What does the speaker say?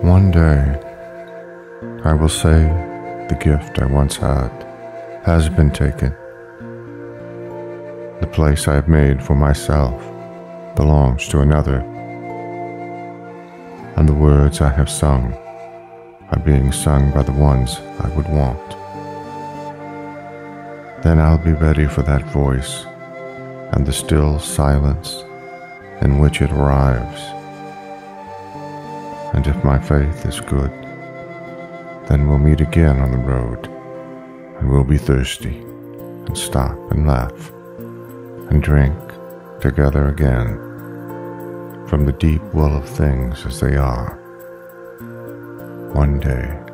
One day, I will say the gift I once had has been taken. The place I have made for myself belongs to another, and the words I have sung are being sung by the ones I would want. Then I'll be ready for that voice and the still silence in which it arrives. And if my faith is good, then we'll meet again on the road, and we'll be thirsty and stop and laugh and drink together again from the deep well of things as they are. One day.